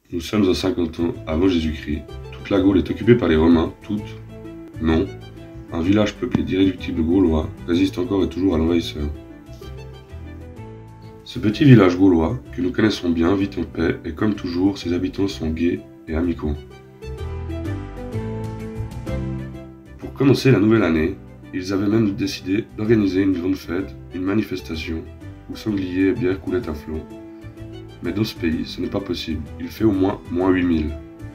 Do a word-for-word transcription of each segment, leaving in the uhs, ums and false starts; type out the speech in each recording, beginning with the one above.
Nous sommes à cinquante ans avant Jésus-Christ. Toute la Gaule est occupée par les Romains. Toute? Non. Un village peuplé d'irréductibles Gaulois résiste encore et toujours à l'envahisseur. Ce petit village gaulois, que nous connaissons bien, vit en paix et comme toujours, ses habitants sont gais et amicaux. Pour commencer la nouvelle année, ils avaient même décidé d'organiser une grande fête, une manifestation, où sangliers et bières coulaient à flot. Mais dans ce pays, ce n'est pas possible, il fait au moins moins huit mille.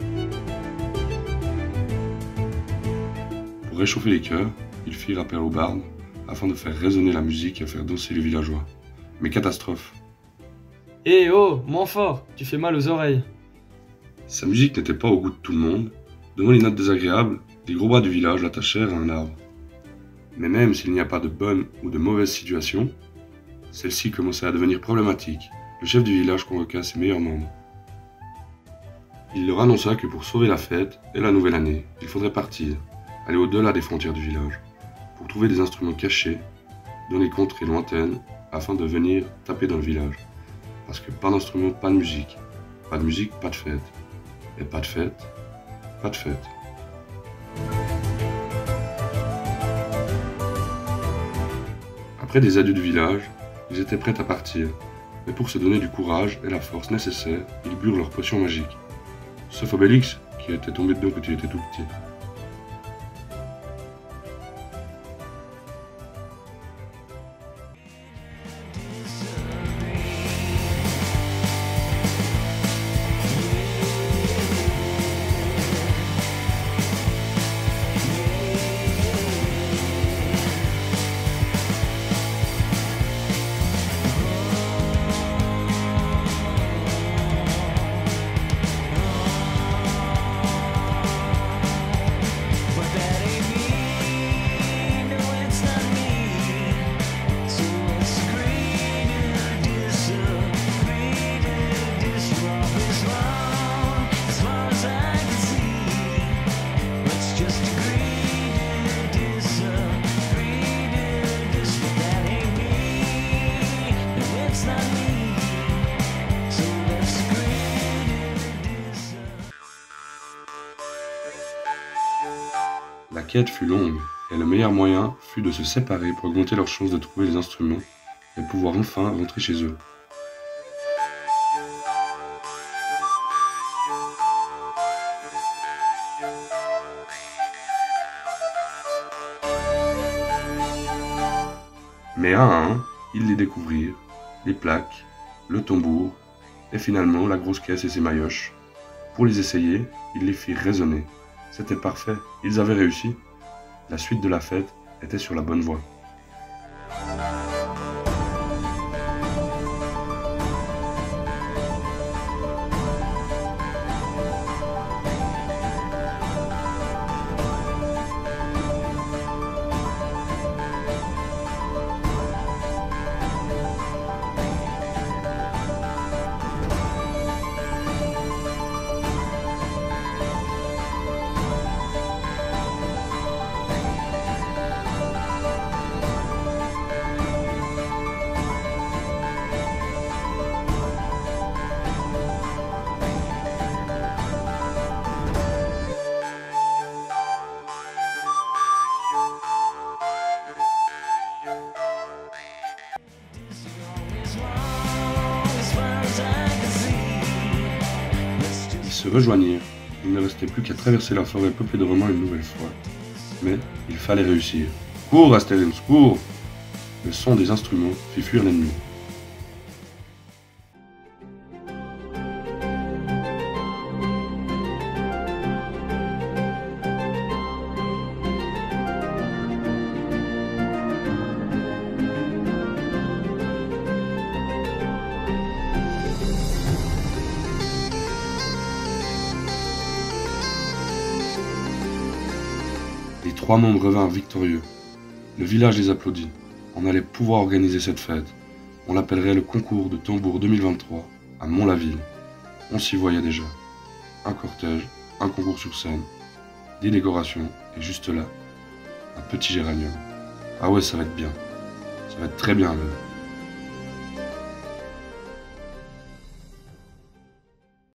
Pour réchauffer les cœurs, ils firent appel aux bardes, afin de faire résonner la musique et faire danser les villageois. Mais catastrophe! Eh oh, moins fort, tu fais mal aux oreilles. Sa musique n'était pas au goût de tout le monde. Devant les notes désagréables, les gros bras du village l'attachèrent à un arbre. Mais même s'il n'y a pas de bonne ou de mauvaise situation, celle-ci commençait à devenir problématique. Le chef du village convoqua ses meilleurs membres. Il leur annonça que pour sauver la fête et la nouvelle année, il faudrait partir, aller au-delà des frontières du village, pour trouver des instruments cachés dans les contrées lointaines, afin de venir taper dans le village. Parce que pas d'instrument, pas de musique. Pas de musique, pas de fête. Et pas de fête, pas de fête. Après des adieux du village, ils étaient prêts à partir. Mais pour se donner du courage et la force nécessaires, ils burent leur potion magique. Sauf Obélix, qui était tombé dedans quand il était tout petit. La quête fut longue, et le meilleur moyen fut de se séparer pour augmenter leurs chances de trouver les instruments et pouvoir enfin rentrer chez eux. Mais un à un, ils les découvrirent, les plaques, le tambour, et finalement la grosse caisse et ses maillotches. Pour les essayer, ils les firent résonner. C'était parfait, ils avaient réussi. La suite de la fête était sur la bonne voie. Se rejoignirent. Il ne restait plus qu'à traverser la forêt peuplée de Romains une nouvelle fois. Mais il fallait réussir. Cours, Astérix, cours! Le son des instruments fit fuir l'ennemi. Les trois membres revinrent victorieux. Le village les applaudit. On allait pouvoir organiser cette fête. On l'appellerait le concours de tambour deux mille vingt-trois à Mont-la-Ville. On s'y voyait déjà. Un cortège, un concours sur scène, des décorations et juste là, un petit géranium. Ah ouais, ça va être bien. Ça va être très bien même.